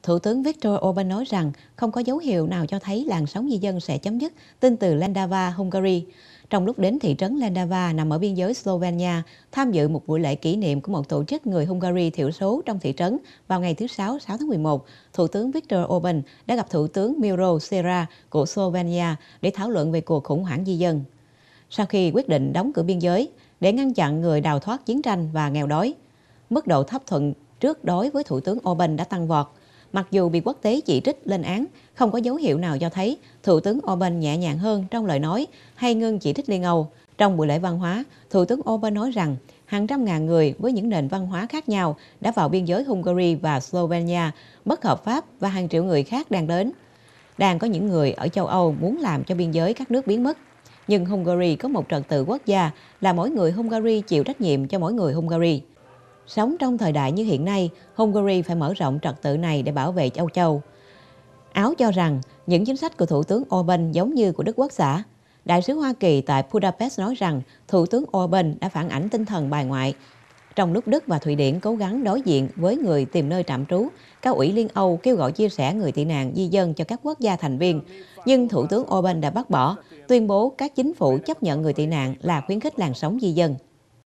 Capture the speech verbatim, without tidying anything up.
Thủ tướng Viktor Orbán nói rằng không có dấu hiệu nào cho thấy làn sóng di dân sẽ chấm dứt, tin từ Lendava, Hungary. Trong lúc đến thị trấn Lendava nằm ở biên giới Slovenia, tham dự một buổi lễ kỷ niệm của một tổ chức người Hungary thiểu số trong thị trấn vào ngày thứ Sáu, sáu tháng mười một, Thủ tướng Viktor Orbán đã gặp Thủ tướng Miro Cerar của Slovenia để thảo luận về cuộc khủng hoảng di dân. Sau khi quyết định đóng cửa biên giới để ngăn chặn người đào thoát chiến tranh và nghèo đói, mức độ thấp thuận trước đối với Thủ tướng Orbán đã tăng vọt. Mặc dù bị quốc tế chỉ trích lên án, không có dấu hiệu nào cho thấy Thủ tướng Orbán nhẹ nhàng hơn trong lời nói hay ngưng chỉ trích Liên Âu. Trong buổi lễ văn hóa, Thủ tướng Orbán nói rằng hàng trăm ngàn người với những nền văn hóa khác nhau đã vào biên giới Hungary và Slovenia bất hợp pháp và hàng triệu người khác đang đến. Đang có những người ở châu Âu muốn làm cho biên giới các nước biến mất. Nhưng Hungary có một trật tự quốc gia là mỗi người Hungary chịu trách nhiệm cho mỗi người Hungary. Sống trong thời đại như hiện nay, Hungary phải mở rộng trật tự này để bảo vệ Âu Châu. Áo cho rằng những chính sách của Thủ tướng Orbán giống như của Đức Quốc xã. Đại sứ Hoa Kỳ tại Budapest nói rằng Thủ tướng Orbán đã phản ảnh tinh thần bài ngoại. Trong lúc Đức và Thụy Điển cố gắng đối diện với người tìm nơi trạm trú, Cao ủy Liên Âu kêu gọi chia sẻ người tị nạn di dân cho các quốc gia thành viên. Nhưng Thủ tướng Orbán đã bác bỏ, tuyên bố các chính phủ chấp nhận người tị nạn là khuyến khích làn sóng di dân.